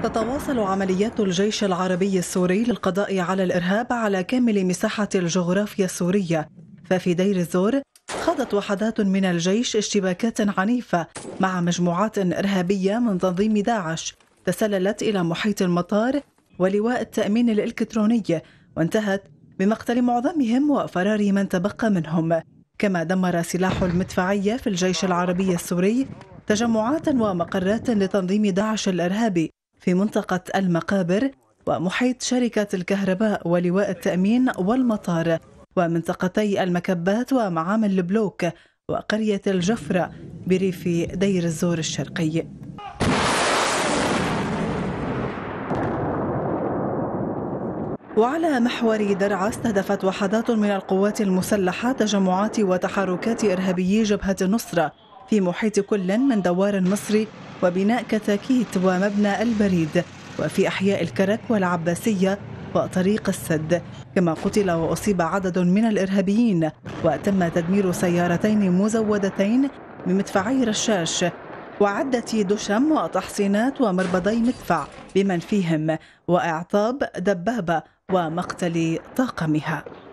تتواصل عمليات الجيش العربي السوري للقضاء على الإرهاب على كامل مساحة الجغرافيا السورية، ففي دير الزور خاضت وحدات من الجيش اشتباكات عنيفة مع مجموعات إرهابية من تنظيم داعش تسللت إلى محيط المطار ولواء التأمين الإلكتروني، وانتهت بمقتل معظمهم وفرار من تبقى منهم. كما دمر سلاح المدفعية في الجيش العربي السوري تجمعات ومقرات لتنظيم داعش الإرهابي في منطقة المقابر ومحيط شركة الكهرباء ولواء التأمين والمطار ومنطقتي المكبات ومعامل البلوك وقرية الجفرة بريف دير الزور الشرقي. وعلى محور درعا استهدفت وحدات من القوات المسلحة تجمعات وتحركات إرهابيي جبهة النصرة في محيط كل من دوار النصر وبناء كتاكيت ومبنى البريد وفي أحياء الكرك والعباسية وطريق السد. كما قتل وأصيب عدد من الإرهابيين، وتم تدمير سيارتين مزودتين بمدفعي رشاش وعدة دشم وتحصينات ومربضي مدفع بمن فيهم، وإعطاب دبابة ومقتل طاقمها.